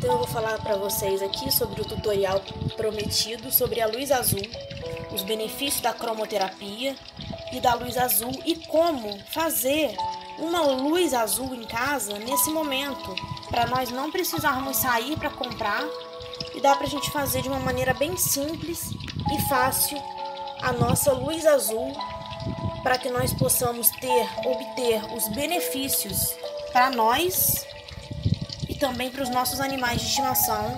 Então eu vou falar para vocês aqui sobre o tutorial prometido sobre a luz azul, os benefícios da cromoterapia e da luz azul e como fazer uma luz azul em casa nesse momento, para nós não precisarmos sair para comprar e dá para a gente fazer de uma maneira bem simples e fácil a nossa luz azul para que nós possamos obter os benefícios para nós e também para os nossos animais de estimação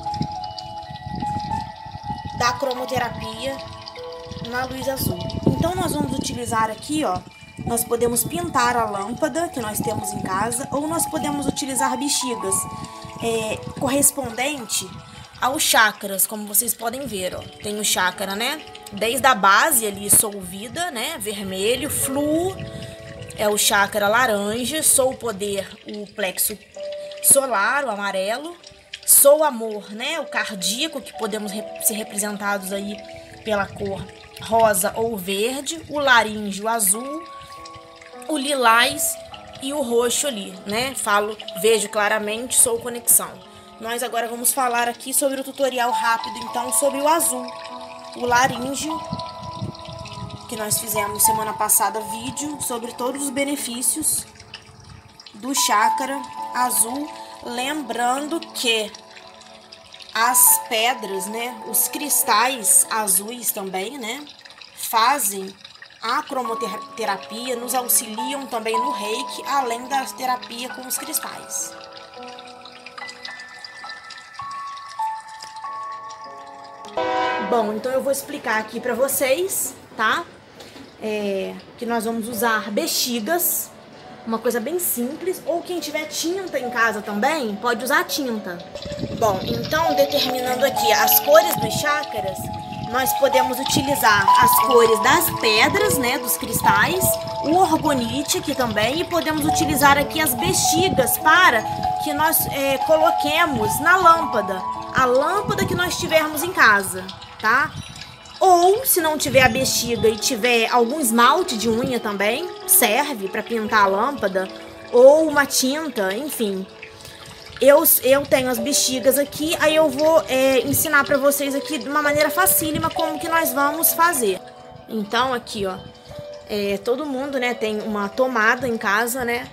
da cromoterapia na luz azul. Então nós vamos utilizar aqui, ó, nós podemos pintar a lâmpada que nós temos em casa ou nós podemos utilizar bexigas correspondente aos chakras, como vocês podem ver, ó. Tem o chakra, né? Desde a base ali, solvida, né? Vermelho, fluo é o chakra laranja, sou o poder, o plexo solar, o amarelo, sou o amor, né? O cardíaco, que podemos ser representados aí pela cor rosa ou verde, o laríngeo azul, o lilás e o roxo ali, né? Vejo claramente, sou conexão. Nós agora vamos falar aqui sobre o tutorial rápido, então, sobre o azul, o laríngeo, que nós fizemos semana passada vídeo sobre todos os benefícios do chakra azul, lembrando que as pedras, né, os cristais azuis também, né, fazem a cromoterapia, nos auxiliam também no reiki, além da terapia com os cristais. Bom, então eu vou explicar aqui pra vocês, tá? Que nós vamos usar bexigas, uma coisa bem simples, ou quem tiver tinta em casa também, pode usar tinta. Bom, então determinando aqui as cores dos chakras, nós podemos utilizar as cores das pedras, né, dos cristais, o orgonite aqui também, e podemos utilizar aqui as bexigas para que nós coloquemos na lâmpada, a lâmpada que nós tivermos em casa, tá? Ou, se não tiver a bexiga e tiver algum esmalte de unha também, serve para pintar a lâmpada, ou uma tinta, enfim. Eu tenho as bexigas aqui, aí eu vou ensinar para vocês aqui de uma maneira facílima como que nós vamos fazer. Então, aqui, ó, todo mundo, né, tem uma tomada em casa, né?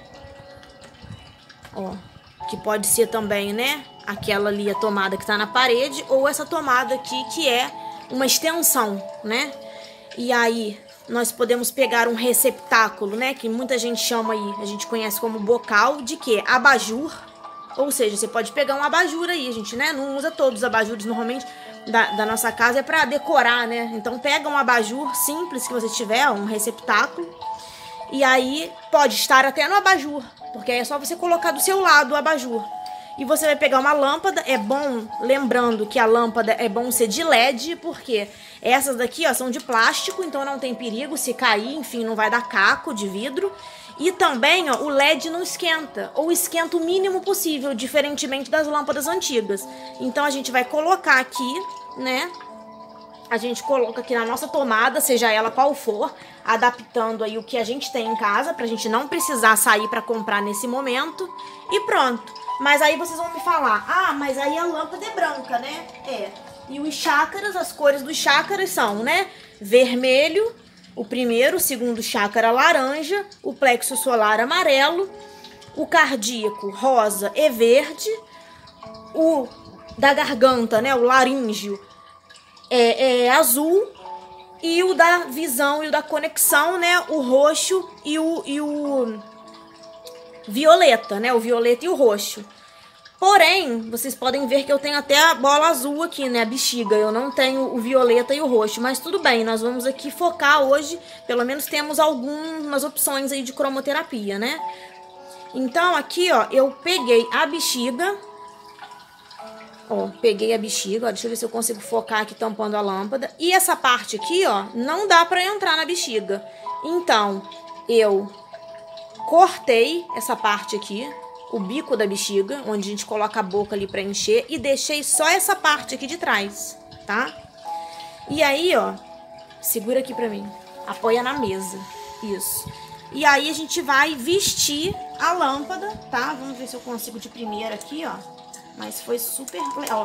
Ó, que pode ser também, né, aquela ali, a tomada que tá na parede, ou essa tomada aqui que é uma extensão, né? E aí nós podemos pegar um receptáculo, né, que muita gente chama aí, a gente conhece como bocal, de quê? Abajur. Ou seja, você pode pegar um abajur aí, a gente, né, não usa todos os abajures normalmente da nossa casa, é pra decorar, né? Então pega um abajur simples que você tiver, um receptáculo, e aí pode estar até no abajur, porque aí é só você colocar do seu lado o abajur. E você vai pegar uma lâmpada, é bom, lembrando que a lâmpada é bom ser de LED, porque essas daqui, ó, são de plástico, então não tem perigo se cair, enfim, não vai dar caco de vidro. E também, ó, o LED não esquenta, ou esquenta o mínimo possível, diferentemente das lâmpadas antigas. Então a gente vai colocar aqui, né? A gente coloca aqui na nossa tomada, seja ela qual for, adaptando aí o que a gente tem em casa, pra gente não precisar sair pra comprar nesse momento. E pronto. Mas aí vocês vão me falar, ah, mas aí a lâmpada é branca, né? E os chakras, as cores dos chakras são, né? Vermelho, o primeiro, o segundo chakra laranja, o plexo solar amarelo, o cardíaco rosa e verde, o da garganta, né? O laríngeo é azul, e o da visão e o da conexão, né? O roxo e o violeta, né? O violeta e o roxo. Porém, vocês podem ver que eu tenho até a bola azul aqui, né? A bexiga. Eu não tenho o violeta e o roxo. Mas tudo bem, nós vamos aqui focar hoje. Pelo menos temos algumas opções aí de cromoterapia, né? Então, aqui, ó, eu peguei a bexiga. Ó, peguei a bexiga. Ó, deixa eu ver se eu consigo focar aqui tampando a lâmpada. E essa parte aqui, ó, não dá pra entrar na bexiga. Então, eu cortei essa parte aqui, o bico da bexiga, onde a gente coloca a boca ali pra encher, e deixei só essa parte aqui de trás, tá? E aí, ó, segura aqui pra mim, apoia na mesa, isso. E aí a gente vai vestir a lâmpada, tá? Vamos ver se eu consigo de primeira aqui, ó. Mas foi super... Ó,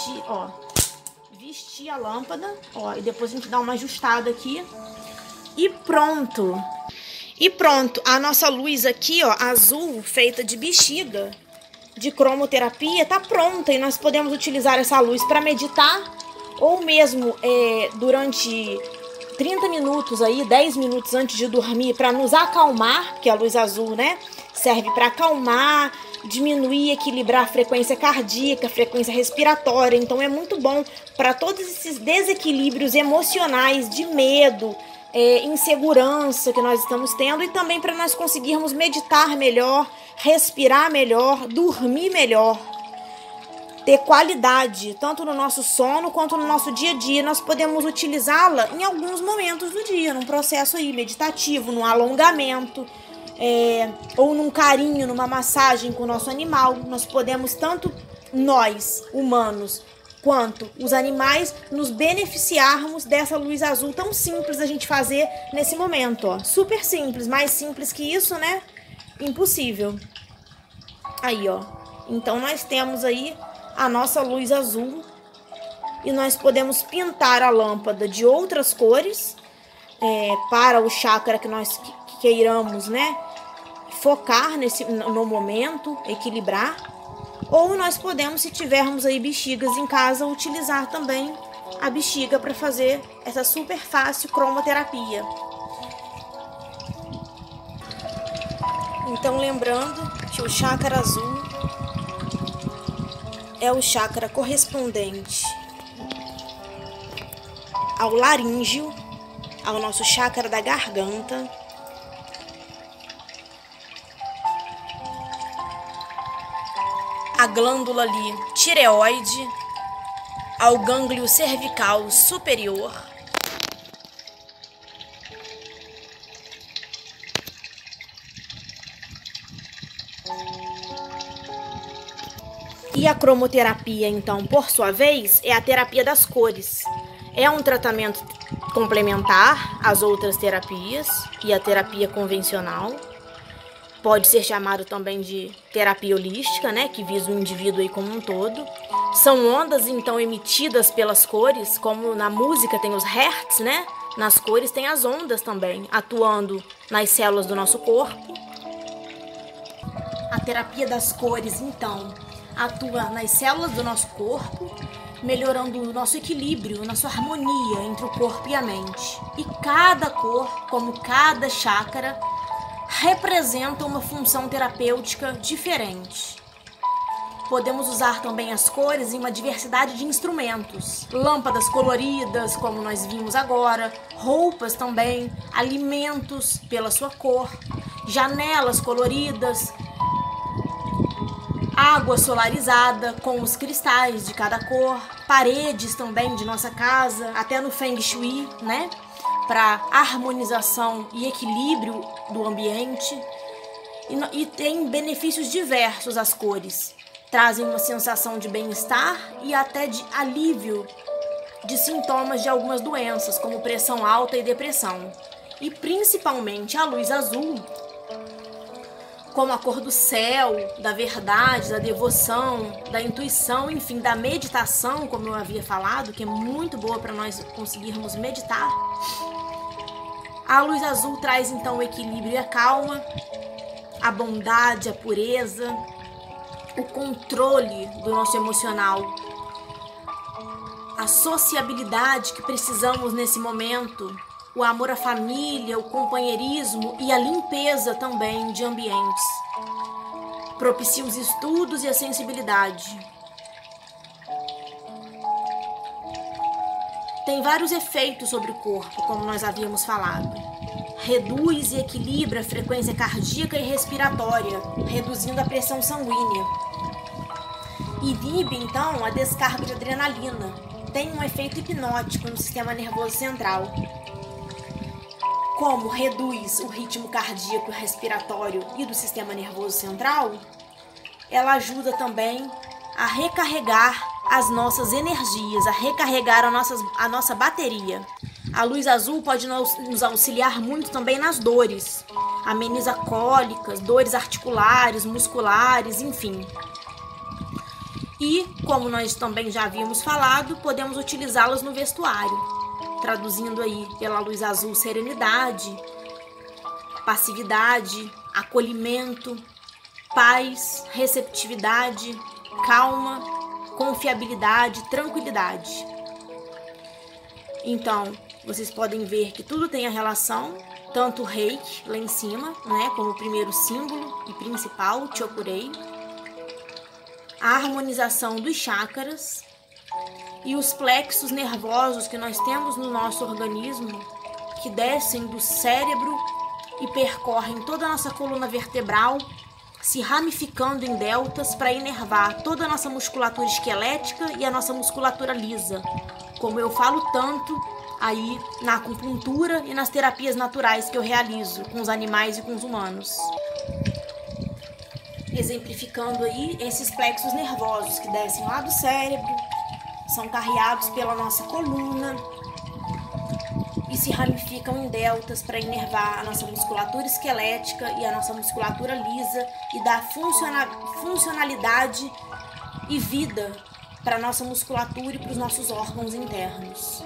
vestir a lâmpada, ó, e depois a gente dá uma ajustada aqui. E pronto. E pronto, a nossa luz aqui, ó, azul, feita de bexiga, de cromoterapia, tá pronta. E nós podemos utilizar essa luz para meditar, ou mesmo durante 30 minutos aí, 10 minutos antes de dormir, para nos acalmar, porque a luz azul, né, serve para acalmar, diminuir, equilibrar a frequência cardíaca, a frequência respiratória. Então é muito bom para todos esses desequilíbrios emocionais de medo, insegurança que nós estamos tendo, e também para nós conseguirmos meditar melhor, respirar melhor, dormir melhor, ter qualidade, tanto no nosso sono quanto no nosso dia a dia. Nós podemos utilizá-la em alguns momentos do dia, num processo aí meditativo, num alongamento, ou num carinho, numa massagem com o nosso animal. Nós podemos, tanto nós, humanos, quanto os animais, nos beneficiarmos dessa luz azul tão simples a gente fazer nesse momento, ó. Super simples, mais simples que isso, né? Impossível. Aí, ó. Então nós temos aí a nossa luz azul, e nós podemos pintar a lâmpada de outras cores para o chakra que nós queiramos, né, focar no momento, equilibrar. Ou nós podemos, se tivermos aí bexigas em casa, utilizar também a bexiga para fazer essa super fácil cromoterapia. Então, lembrando que o chakra azul é o chakra correspondente ao laríngeo, ao nosso chakra da garganta, a glândula ali tireoide, ao gânglio cervical superior, e a cromoterapia, então, por sua vez, é a terapia das cores. É um tratamento complementar às outras terapias e à terapia convencional. Pode ser chamado também de terapia holística, né, que visa o indivíduo aí como um todo. São ondas, então, emitidas pelas cores, como na música tem os hertz, né? Nas cores tem as ondas também, atuando nas células do nosso corpo. A terapia das cores, então, atua nas células do nosso corpo, melhorando o nosso equilíbrio, nossa harmonia entre o corpo e a mente. E cada cor, como cada chakra, representa uma função terapêutica diferente. Podemos usar também as cores em uma diversidade de instrumentos. Lâmpadas coloridas, como nós vimos agora, roupas também, alimentos pela sua cor, janelas coloridas, água solarizada com os cristais de cada cor, paredes também de nossa casa, até no Feng Shui, né? Para harmonização e equilíbrio do ambiente. E tem benefícios diversos as cores. Trazem uma sensação de bem-estar e até de alívio de sintomas de algumas doenças, como pressão alta e depressão. E principalmente a luz azul, como a cor do céu, da verdade, da devoção, da intuição, enfim, da meditação, como eu havia falado, que é muito boa para nós conseguirmos meditar. A luz azul traz então o equilíbrio e a calma, a bondade, a pureza, o controle do nosso emocional, a sociabilidade que precisamos nesse momento, o amor à família, o companheirismo e a limpeza também de ambientes. Propicia os estudos e a sensibilidade. Tem vários efeitos sobre o corpo, como nós havíamos falado. Reduz e equilibra a frequência cardíaca e respiratória, reduzindo a pressão sanguínea. Inibe, então, a descarga de adrenalina. Tem um efeito hipnótico no sistema nervoso central. Como reduz o ritmo cardíaco e respiratório e do sistema nervoso central, ela ajuda também a recarregar as nossas energias, a recarregar a nossa bateria. A luz azul pode nos auxiliar muito também nas dores. Ameniza cólicas, dores articulares, musculares, enfim. E, como nós também já havíamos falado, podemos utilizá-las no vestuário, traduzindo aí pela luz azul serenidade, passividade, acolhimento, paz, receptividade, calma, confiabilidade, tranquilidade. Então, vocês podem ver que tudo tem a relação, tanto o reiki lá em cima, né, como o primeiro símbolo e principal, o chokurei, a harmonização dos chakras e os plexos nervosos que nós temos no nosso organismo, que descem do cérebro e percorrem toda a nossa coluna vertebral, se ramificando em deltas para inervar toda a nossa musculatura esquelética e a nossa musculatura lisa, como eu falo tanto aí na acupuntura e nas terapias naturais que eu realizo com os animais e com os humanos. Exemplificando aí esses plexos nervosos que descem lá do cérebro, são carreados pela nossa coluna e se ramificam em deltas para inervar a nossa musculatura esquelética e a nossa musculatura lisa e dar funcionalidade e vida para a nossa musculatura e para os nossos órgãos internos.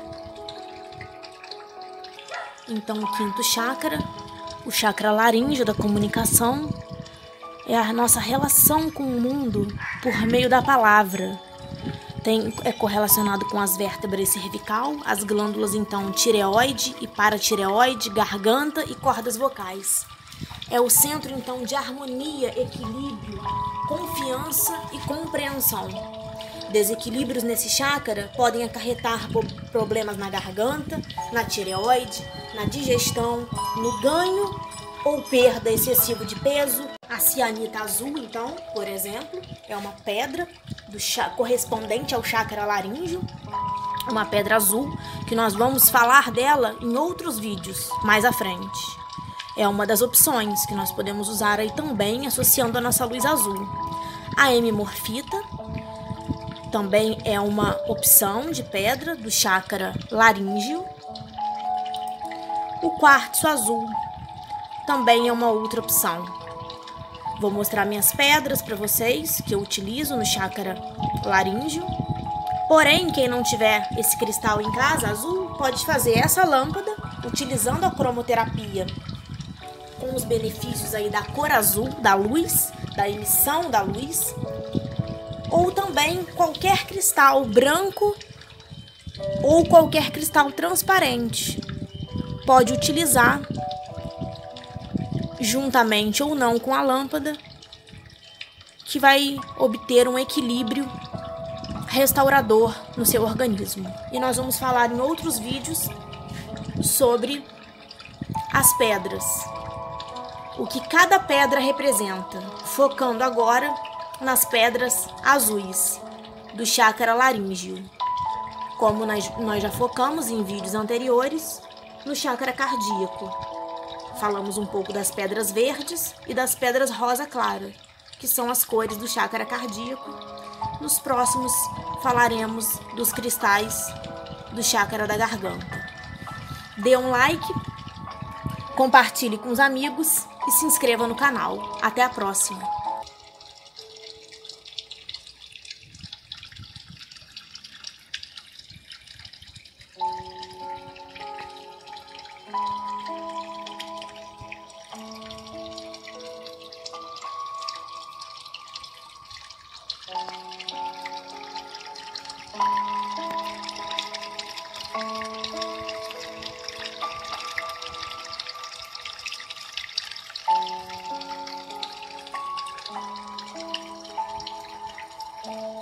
Então, o quinto chakra, o chakra laríngeo da comunicação, é a nossa relação com o mundo por meio da palavra. É correlacionado com as vértebras cervical, as glândulas então tireoide e paratireoide, garganta e cordas vocais. É o centro então de harmonia, equilíbrio, confiança e compreensão. Desequilíbrios nesse chakra podem acarretar problemas na garganta, na tireoide, na digestão, no ganho ou perda excessiva de peso. A cianita azul, então, por exemplo, é uma pedra correspondente ao chakra laríngeo, uma pedra azul, que nós vamos falar dela em outros vídeos mais à frente. É uma das opções que nós podemos usar aí também, associando a nossa luz azul. A hemimorfita também é uma opção de pedra do chakra laríngeo. O quartzo azul também é uma outra opção. Vou mostrar minhas pedras para vocês, que eu utilizo no chakra laríngeo. Porém, quem não tiver esse cristal em casa, azul, pode fazer essa lâmpada, utilizando a cromoterapia, com os benefícios aí da cor azul, da luz, da emissão da luz. Ou também qualquer cristal branco ou qualquer cristal transparente. Pode utilizar juntamente ou não com a lâmpada, que vai obter um equilíbrio restaurador no seu organismo. E nós vamos falar em outros vídeos sobre as pedras, o que cada pedra representa, focando agora nas pedras azuis do chakra laríngeo, como nós já focamos em vídeos anteriores no chakra cardíaco. Falamos um pouco das pedras verdes e das pedras rosa clara, que são as cores do chakra cardíaco. Nos próximos falaremos dos cristais do chakra da garganta. Dê um like, compartilhe com os amigos e se inscreva no canal. Até a próxima! Thank you.